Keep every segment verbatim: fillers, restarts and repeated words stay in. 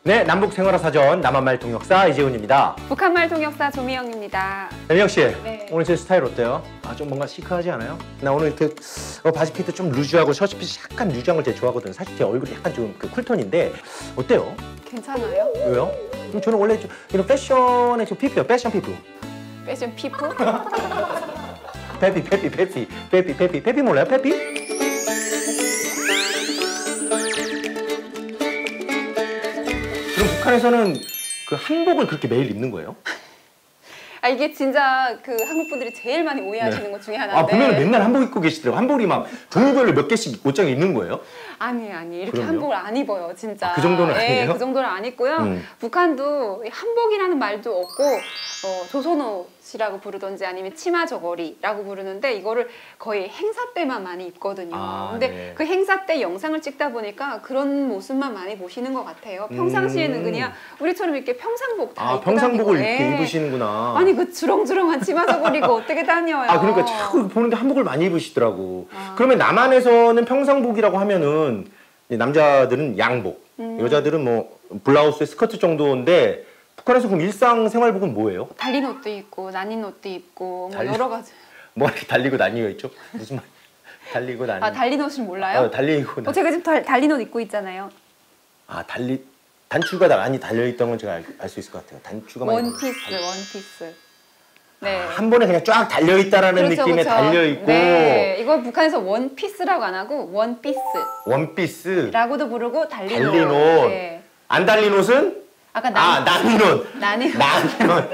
네, 남북 생활화 사전 남한말 통역사 이재훈입니다. 북한말 통역사 조미영입니다. 재미영 씨, 네. 오늘 제 스타일 어때요? 아, 좀 뭔가 시크하지 않아요? 나 오늘 그 어, 바지 핏도 좀 루즈하고 셔츠 핏이 약간 루즈한 걸 되게 좋아하거든요. 사실 제 얼굴이 약간 좀 그 쿨톤인데 어때요? 괜찮아요? 왜요? 그럼 저는 원래 좀 이런 패션의 좀 피부예요. 패션 피부. 패션 피부? 페피, 페피, 페피, 페피, 페피, 페피 몰라요? 페피? 그럼 북한에서는 그 한복을 그렇게 매일 입는 거예요? 아 이게 진짜 그 한국 분들이 제일 많이 오해하시는 네. 것 중에 하나인데. 아, 보면 맨날 한복 입고 계시더라고요. 한복이 막 종류별로 몇 개씩 옷장에 있는 거예요? 아니 아니 이렇게 그럼요? 한복을 안 입어요 진짜. 아, 그 정도는 네, 아니에요? 그 정도는 안 입고요. 음. 북한도 한복이라는 말도 없고 어, 조선옷이라고 부르던지 아니면 치마 저고리라고 부르는데 이거를 거의 행사 때만 많이 입거든요. 아, 근데 네. 그 행사 때 영상을 찍다 보니까 그런 모습만 많이 보시는 것 같아요. 평상시에는 음. 그냥 우리처럼 이렇게 평상복 다 아, 입고 평상복을 다니고. 이렇게 네. 입으시는구나. 아니 그 주렁주렁한 치마 저고리가 어떻게 다녀요? 아, 그러니까 자꾸 보는데 한복을 많이 입으시더라고. 아. 그러면 남한에서는 평상복이라고 하면은 이제 남자들은 양복, 음. 여자들은 뭐 블라우스에 스커트 정도인데 북한에서 그럼 일상생활복은 뭐예요? 달린 옷도 입고 나뉜 옷도 입고 뭐 달린- 여러 가지. 뭐 이렇게 달리고 다니고 있죠? 무슨 말? 달리고 다니. 아 달린 옷을 몰라요? 어, 달리고 다. 어, 제가 지금 달, 달린 옷 입고 있잖아요. 아, 달리 단추가 많이 달려 있던 건 제가 알 수 있을 것 같아요. 단추가 많이. 원피스, 원피스. 네. 아, 한 번에 그냥 쫙 달려 있다라는 그렇죠, 느낌에 그렇죠. 달려 있고. 네, 이거 북한에서 원피스라고 안 하고 원피스라고도 원피스. 부르고 달린 옷. 달린 옷. 네. 안 달린 옷은? 아까 아, 난, 나는 옷. 나는 나는 옷.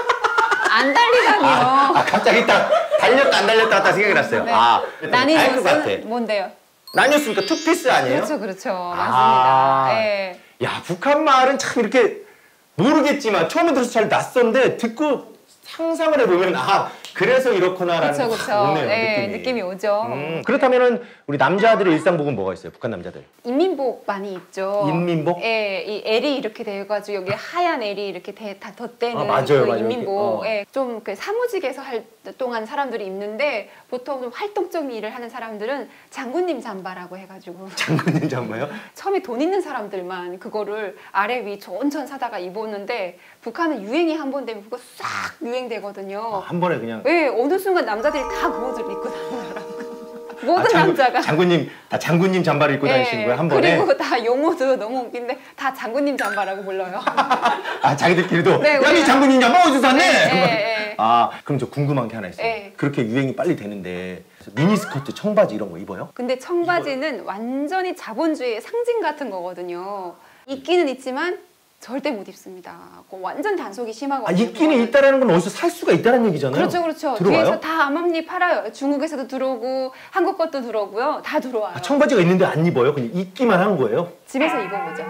안 달리다니요. 아, 아, 갑자기 딱 달렸다 안 달렸다 하다 생각이 났어요. 네. 아, 나뉜 알것 같아. 옷은 뭔데요? 나뉘었으니까 투피스 아니에요? 그렇죠, 그렇죠. 맞습니다. 아. 네. 야, 북한 말은 참 이렇게 모르겠지만 처음에 들어서 잘 낯선데 듣고 상상을 해보면 아, 그래서 이렇구나라는 그렇죠, 게 그렇죠. 오네요, 네, 느낌이. 느낌이 오죠. 음, 그렇다면은 우리 남자들의 일상복은 뭐가 있어요? 북한 남자들. 인민복 많이 입죠. 인민복? 예, 이 L이 이렇게 돼가지고 여기 하얀 L이 이렇게 대, 다 덧대는 아, 맞아요, 그 맞아요. 인민복. 어. 예, 좀 그 사무직에서 할 동안 사람들이 입는데 보통 좀 활동적인 일을 하는 사람들은 장군님 잠바라고 해가지고 장군님 잠바요? 처음에 돈 있는 사람들만 그거를 아래 위 존천 사다가 입었는데 북한은 유행이 한 번 되면 그거 싹 유행되거든요. 아, 한 번에 그냥. 예, 어느 순간 남자들이 다 그 옷을 입고 다니더라고요. 모든 아, 장군- 남자가. 장군님 다 장군님 잠바를 입고 다니시는 거예요, 한 번에? 그리고 다 용어도 너무 웃긴데 다 장군님 잠바라고 불러요. 아, 자기들끼리도 네, 여기 우리가- 장군님 잠바 어디서 샀네? 네, 네. 아, 그럼 저 궁금한 게 하나 있어요. 네. 그렇게 유행이 빨리 되는데 미니스커트, 청바지 이런 거 입어요? 근데 청바지는 완전히 자본주의의 상징 같은 거거든요. 있기는 있지만 절대 못 입습니다. 그거 완전 단속이 심하거든요. 아, 있기는 그거는. 있다라는 건 어디서 살 수가 있다는 얘기잖아요. 그렇죠, 그렇죠. 들어와요? 뒤에서 다 암암리 팔아요. 중국에서도 들어오고 한국 것도 들어오고요. 다 들어와요. 아, 청바지가 있는데 안 입어요? 그냥 입기만 한 거예요? 집에서 입어보죠.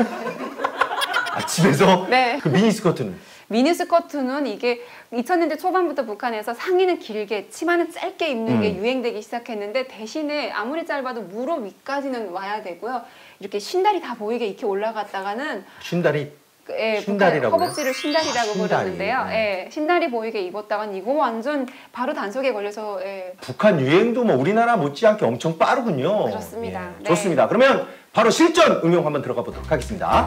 아, 집에서? 네. 그 미니스커트는? 미니스커트는 이게 이천 년대 초반부터 북한에서 상의는 길게, 치마는 짧게 입는 게 음. 유행되기 시작했는데 대신에 아무리 짧아도 무릎 위까지는 와야 되고요. 이렇게 신다리 다 보이게 이렇게 올라갔다가는 쉰다리? 그, 예, 신다리라고요? 북한 허벅지를 신다리라고 아, 신다리. 부르는데요. 네. 예, 신다리 보이게 입었다간 이거 완전 바로 단속에 걸려서 예, 북한 유행도 뭐 우리나라 못지않게 엄청 빠르군요. 그렇습니다. 예, 네. 좋습니다. 그러면 바로 실전 응용 한번 들어가 보도록 하겠습니다.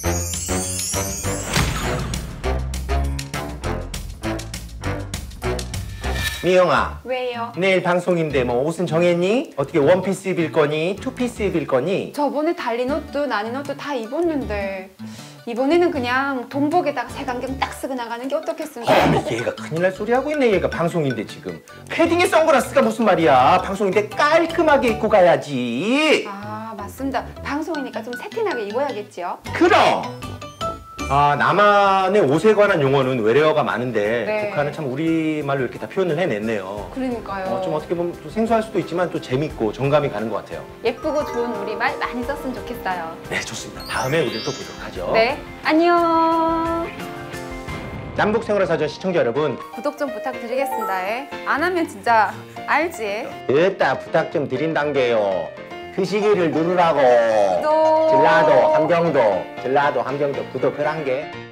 미영아, 왜요? 내일 방송인데 뭐 옷은 정했니? 어떻게 원피스 입을 거니? 투피스 입을 거니? 저번에 달린 옷도 나뉜 옷도 다 입었는데 이번에는 그냥 동복에다가 색안경 딱 쓰고 나가는 게 어떻겠습니까? 어머, 얘가 큰일 날 소리 하고 있네. 얘가 방송인데 지금 패딩에 선글라스가 무슨 말이야? 방송인데 깔끔하게 입고 가야지. 아 맞습니다. 방송이니까 좀 세팅하게 입어야겠지요. 그럼. 아, 남한의 옷에 관한 용어는 외래어가 많은데 네. 북한은 참 우리말로 이렇게 다 표현을 해냈네요. 그러니까요. 어, 좀 어떻게 보면 또 생소할 수도 있지만 또 재밌고 정감이 가는 것 같아요. 예쁘고 좋은 우리말 많이 썼으면 좋겠어요. 네, 좋습니다. 다음에 우리는 또 보도록 하죠. 네, 안녕. 남북 생활화 사전 시청자 여러분, 구독 좀 부탁드리겠습니다. 예. 안 하면 진짜 알지? 됐다 부탁 좀 드린단게요. 그 시기를 누르라고. 구독. 전라도 함경도 전라도 함경도 구독을 한 게.